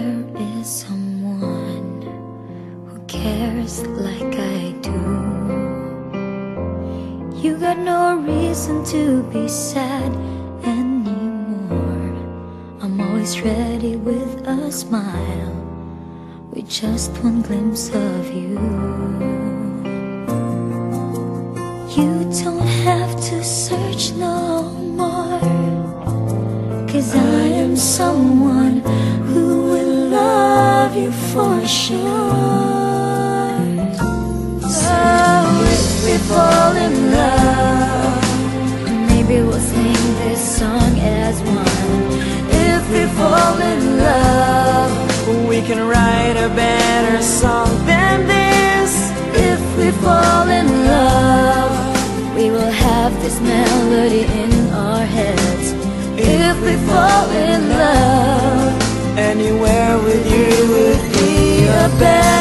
there is someone who cares like I do, you got no reason to be sad anymore. I'm always ready with a smile, with just one glimpse of you. You don't have to search no more, 'cause I am someone who will love you for sure. So if we fall in love, maybe we'll sing this song as one. If we fall in love, we can write a better song than this. If we fall in love, we will have this melody in our heads. If we fall in love, anywhere with you would be a better